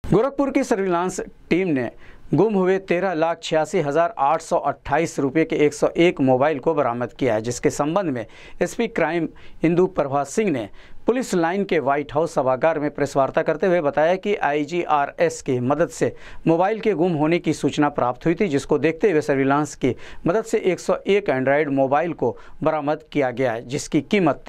गोरखपुर की surveillance team ने गुम हुए 13,86,828 रुपये के 101 मोबाइल को बरामद किया है, जिसके संबंध में एसपी क्राइम इंदु प्रभा सिंह ने पुलिस लाइन के व्हाइट हाउस सभागार में प्रेस वार्ता करते हुए बताया कि IGRS की मदद से मोबाइल के गुम होने की सूचना प्राप्त हुई थी, जिसको देखते हुए सर्विलांस की मदद से 101 एंड्रॉयड मोबाइल को बरामद किया गया है, जिसकी कीमत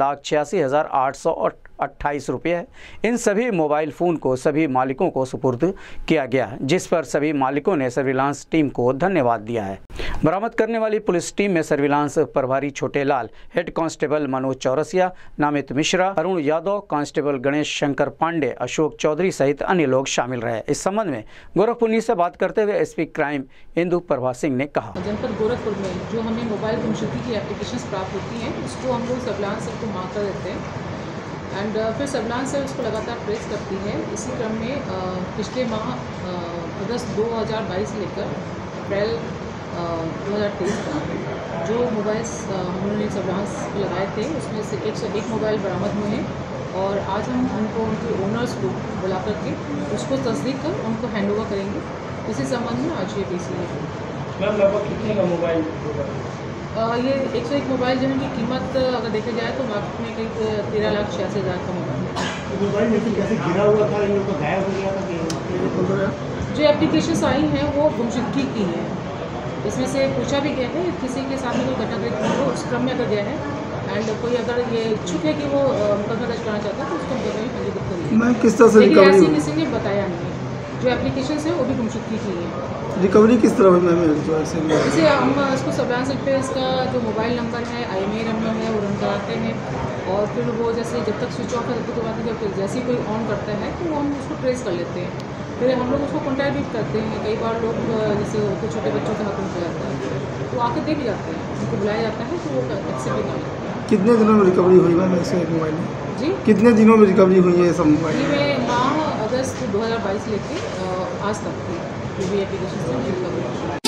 13,86,828 रुपये है। इन सभी मोबाइल फ़ोन को सभी मालिकों को सुपुर्द किया गया, जिस पर सभी मालिकों ने सर्विलांस टीम को धन्यवाद दिया है। बरामद करने वाली पुलिस टीम में सर्विलांस प्रभारी Chhotelal, head constable Manoj Chaurasia, Namit Mishra, Arun Yadav, constable Ganesh Shankar Pandey, Ashok Chaudhary सहित अन्य लोग शामिल रहे। इस संबंध में गोरखपुर से बात करते हुए एसपी क्राइम इंदु प्रभा सिंह ने कहा, जनपद गोरखपुर में जो हमें मोबाइल गुमशुदगी की एप्लीकेशंस प्राप्त होती हैं, उसको हम लोग सर्विलांस को मार्क कर देते हैं एंड फिर सर्विलांस से उसको लगातार ट्रेस करती है। इसी क्रम में पिछले माह अगस्त 2022 से लेकर अप्रैल 2023 तक जो मोबाइल्स हम लोगों ने सर्विलांस लगाए थे, उसमें से 101 मोबाइल बरामद हुए हैं और आज हम उनको उनके ओनर्स को बुला करके उसको तस्दीक कर उनको हैंडओवर करेंगे। इसी संबंध में आज ये पेशी है। मैम लगभग कितने का मोबाइल? ये 101 मोबाइल जो है की कीमत अगर देखा जाए तो मार्केट में करीब 13,86,000 का मोबाइल है। मोबाइल लेकिन कैसे गिरा हुआ था, ये तो गायब हो गया था? जो एप्लीकेशंस आई हैं वो गुमशुदगी की हैं। इसमें से पूछा भी गया है किसी के सामने कोई घटना घटित हो उस क्रम में अगर गया है एंड कोई अगर ये इच्छुक है कि वो मुकदमा दर्ज कराना चाहता है तो उसको मुकदमे में पंजीकृत करेंगे। मैं किस तरह से लेकिन रिकवरी ऐसी किसी ने बताया नहीं। जो एप्लीकेशंस है वो भी गुमशुदगी की है। रिकवरी किस तरह हुई मैम? जैसे हम इसको सर्विलांस पे इसका जो मोबाइल नंबर है, IMEI नंबर है, वो रन कराते हैं और फिर वो जैसे जब तक स्विच ऑफ है तब तक बात नहीं करते, जैसे ही कोई ऑन करता है तो वो हम उसको ट्रेस कर लेते हैं। फिर हम लोग उसको कॉन्टैक्ट भी करते हैं। कई बार लोग जैसे होते छोटे बच्चों के हाथ में जाता है तो आके देख जाते हैं, उनको बुलाया जाता है तो वो एक्सेप्ट भी कर लेते हैं। कितने दिनों में रिकवरी हुई मैम ऐसे एक मोबाइल में? जी, कितने दिनों में रिकवरी हुई है सब मोबाइल? ये माह अगस्त 2022 लेके आज तक की जो भी एप्लीकेशन से रिकवरी